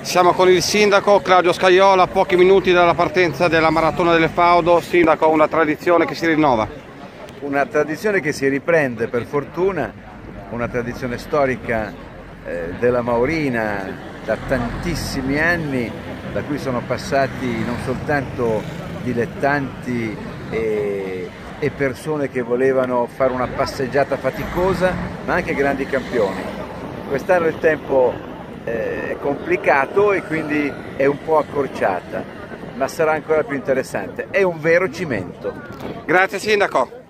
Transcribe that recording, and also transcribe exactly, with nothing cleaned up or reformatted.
Siamo con il sindaco Claudio Scajola, a pochi minuti dalla partenza della Maratona delle Faudo. Sindaco, una tradizione che si rinnova. Una tradizione che si riprende per fortuna, una tradizione storica eh, della Maurina da tantissimi anni, da cui sono passati non soltanto dilettanti e, e persone che volevano fare una passeggiata faticosa, ma anche grandi campioni. Quest'anno il tempo è complicato e quindi è un po' accorciata, ma sarà ancora più interessante. È un vero cimento. Grazie sindaco.